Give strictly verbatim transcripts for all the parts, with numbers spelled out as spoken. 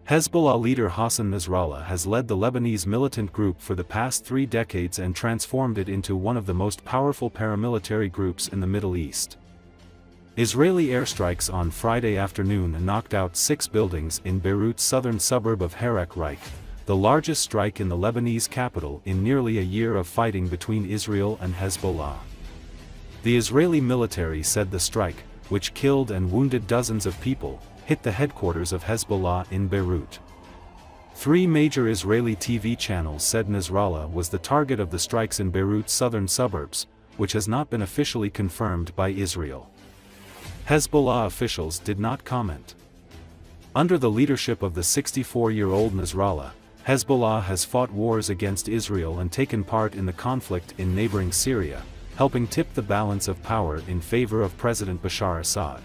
Hezbollah leader Hassan Nasrallah has led the Lebanese militant group for the past three decades and transformed it into one of the most powerful paramilitary groups in the Middle East. Israeli airstrikes on Friday afternoon knocked out six buildings in Beirut's southern suburb of Harak Reich, the largest strike in the Lebanese capital in nearly a year of fighting between Israel and Hezbollah. The Israeli military said the strike, which killed and wounded dozens of people, hit the headquarters of Hezbollah in Beirut. Three major Israeli T V channels said Nasrallah was the target of the strikes in Beirut's southern suburbs, which has not been officially confirmed by Israel. Hezbollah officials did not comment. Under the leadership of the sixty-four-year-old Nasrallah, Hezbollah has fought wars against Israel and taken part in the conflict in neighboring Syria, helping tip the balance of power in favor of President Bashar Assad.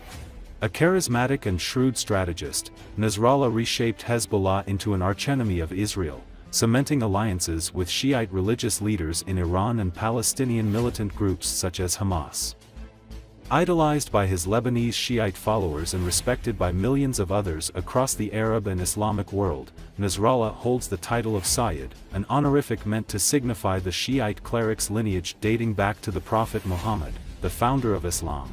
A charismatic and shrewd strategist, Nasrallah reshaped Hezbollah into an archenemy of Israel, cementing alliances with Shiite religious leaders in Iran and Palestinian militant groups such as Hamas. Idolized by his Lebanese Shiite followers and respected by millions of others across the Arab and Islamic world, Nasrallah holds the title of Sayyid, an honorific meant to signify the Shiite cleric's lineage dating back to the Prophet Muhammad, the founder of Islam.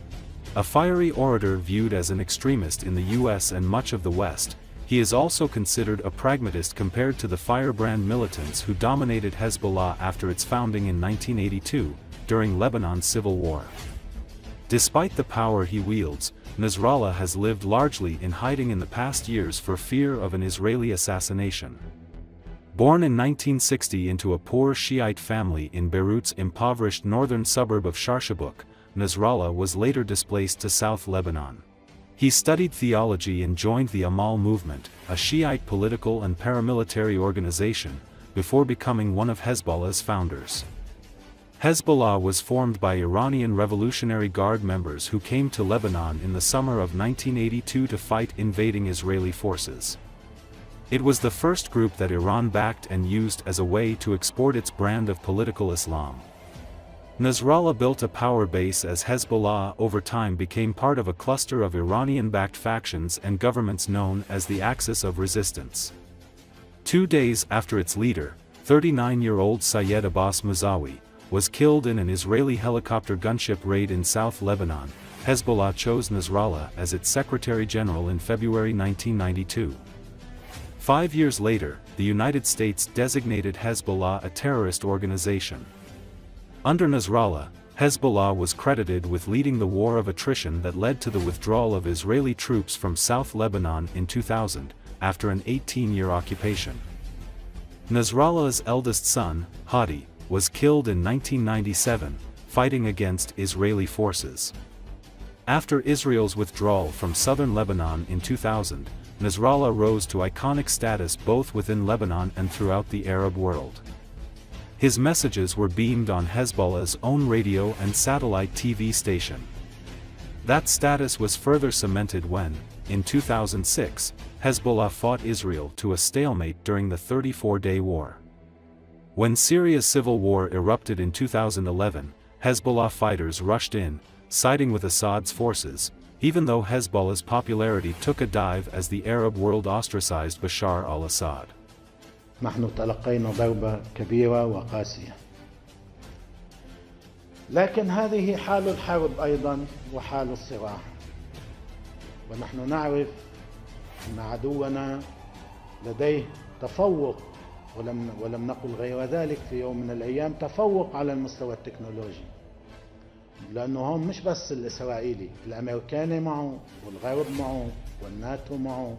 A fiery orator viewed as an extremist in the U S and much of the West, he is also considered a pragmatist compared to the firebrand militants who dominated Hezbollah after its founding in nineteen eighty-two, during Lebanon's civil war. Despite the power he wields, Nasrallah has lived largely in hiding in the past years for fear of an Israeli assassination. Born in nineteen sixty into a poor Shiite family in Beirut's impoverished northern suburb of Sharshabuk, Nasrallah was later displaced to South Lebanon. He studied theology and joined the Amal movement, a Shiite political and paramilitary organization, before becoming one of Hezbollah's founders. Hezbollah was formed by Iranian Revolutionary Guard members who came to Lebanon in the summer of nineteen eighty-two to fight invading Israeli forces. It was the first group that Iran backed and used as a way to export its brand of political Islam. Nasrallah built a power base as Hezbollah over time became part of a cluster of Iranian-backed factions and governments known as the Axis of Resistance. Two days after its leader, thirty-nine-year-old Syed Abbas Musawi, was killed in an Israeli helicopter gunship raid in South Lebanon, Hezbollah chose Nasrallah as its Secretary General in February nineteen ninety-two. Five years later, the United States designated Hezbollah a terrorist organization. Under Nasrallah, Hezbollah was credited with leading the war of attrition that led to the withdrawal of Israeli troops from South Lebanon in two thousand, after an eighteen-year occupation. Nasrallah's eldest son, Hadi, was killed in nineteen ninety-seven, fighting against Israeli forces. After Israel's withdrawal from southern Lebanon in two thousand, Nasrallah rose to iconic status both within Lebanon and throughout the Arab world. His messages were beamed on Hezbollah's own radio and satellite T V station. That status was further cemented when, in two thousand six, Hezbollah fought Israel to a stalemate during the thirty-four-day war. When Syria's civil war erupted in two thousand eleven, Hezbollah fighters rushed in, siding with Assad's forces, even though Hezbollah's popularity took a dive as the Arab world ostracized Bashar al-Assad. نحن تلقينا ضربة كبيرة وقاسية، لكن هذه حال الحرب أيضا وحال الصراع، ونحن نعرف أن عدونا لديه تفوق، ولم, ولم نقل غير ذلك في يوم من الأيام، تفوق على المستوى التكنولوجي، لأنه هم مش بس الإسرائيلي، الأمريكاني معه والغرب معه والناتو معه.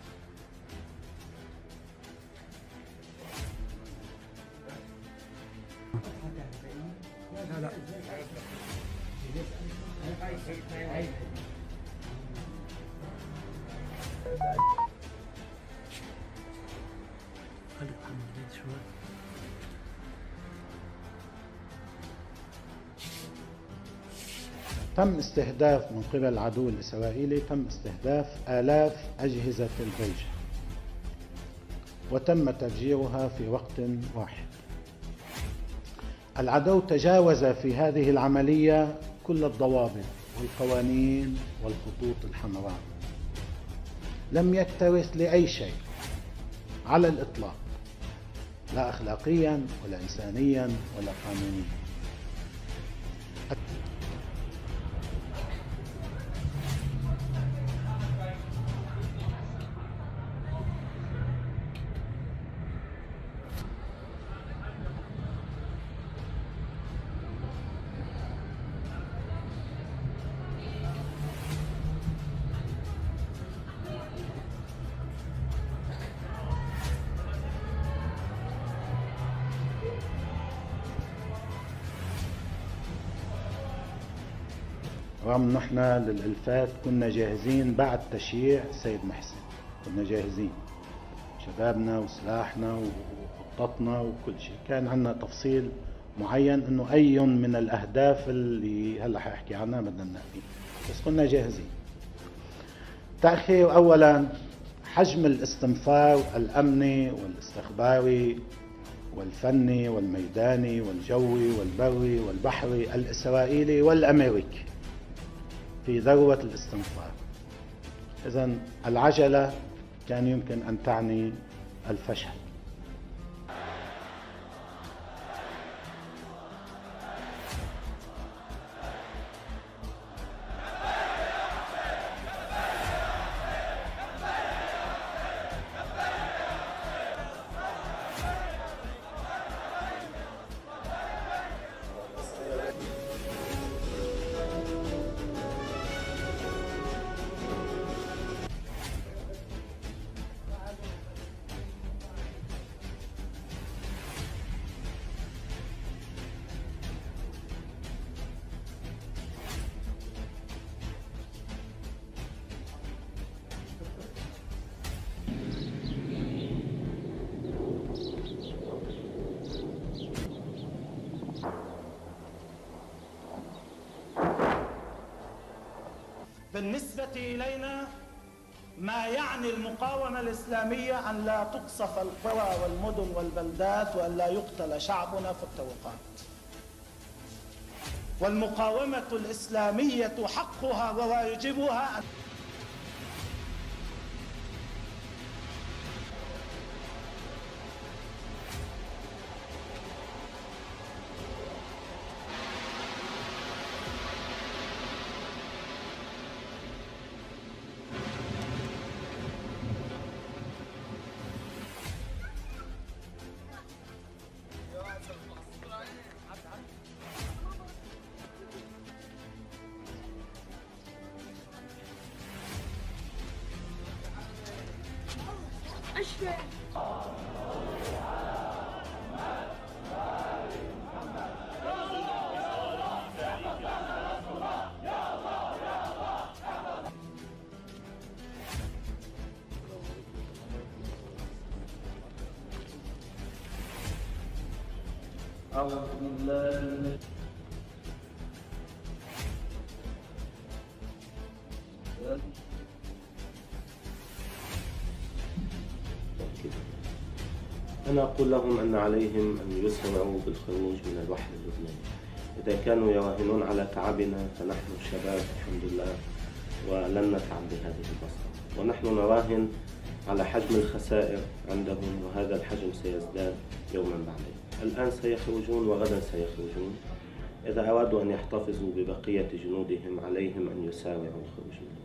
لا لا تم استهداف من قبل العدو الإسرائيلي، تم استهداف آلاف أجهزة البيج وتم تفجيرها في وقت واحد. العدو تجاوز في هذه العملية كل الضوابط والقوانين والخطوط الحمراء. لم يكترث لأي شيء على الإطلاق، لا أخلاقيا ولا إنسانيا ولا قانونيا. رغم نحن للإلفات كنا جاهزين بعد تشييع السيد محسن، كنا جاهزين شبابنا وسلاحنا وخططنا وكل شيء، كان عندنا تفصيل معين انه اي من الاهداف اللي هلا حاحكي عنها بدنا ننفذ، بس كنا جاهزين. تأخير اولا حجم الاستنفار الامني والاستخباري والفني والميداني والجوي والبري والبحري الاسرائيلي والامريكي في ذروة الاستنفار. إذن العجلة كان يمكن أن تعني الفشل. بالنسبة إلينا ما يعني المقاومة الإسلامية أن لا تقصف القرى والمدن والبلدات وأن لا يقتل شعبنا في الطرقات. والمقاومة الإسلامية حقها وواجبها أن أشفى. أعوذ بالله من أنا أقول لهم أن عليهم أن يسرعوا بالخروج من الوحل اللبناني. إذا كانوا يراهنون على تعبنا فنحن الشباب الحمد لله ولن نتعب بهذه البساطة، ونحن نراهن على حجم الخسائر عندهم، وهذا الحجم سيزداد يوما بعد يوم. الآن سيخرجون وغدا سيخرجون. إذا أرادوا أن يحتفظوا ببقية جنودهم عليهم أن يسارعوا الخروج منه.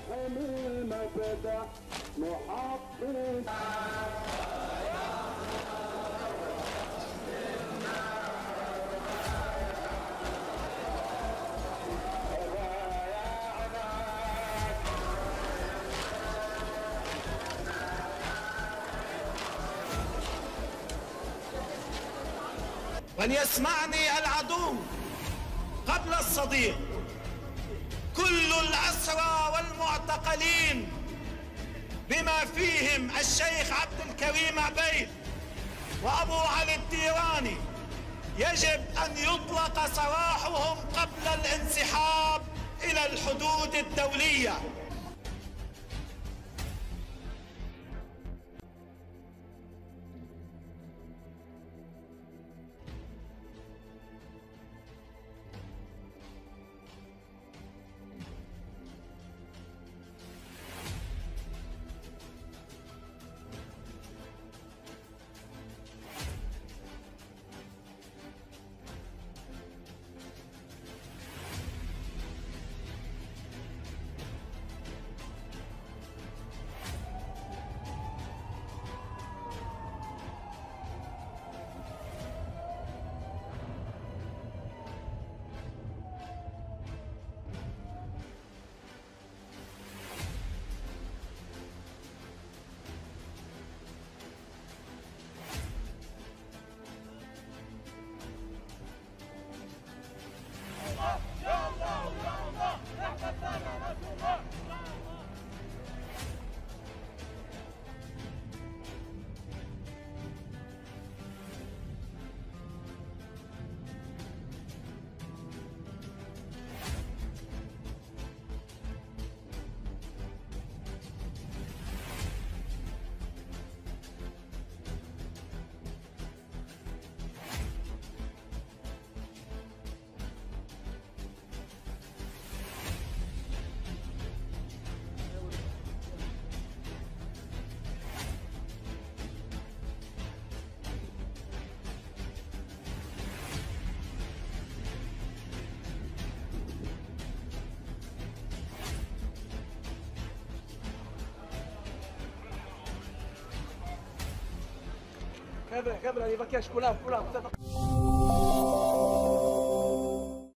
المبدأ محقق وليسمعني العدو قبل الصديق. كل الأسرى والمعتقلين بما فيهم الشيخ عبد الكريم عبيد وأبو علي الديراني يجب أن يطلق سراحهم قبل الانسحاب إلى الحدود الدولية. كبر كبر يبكيش كلها كلها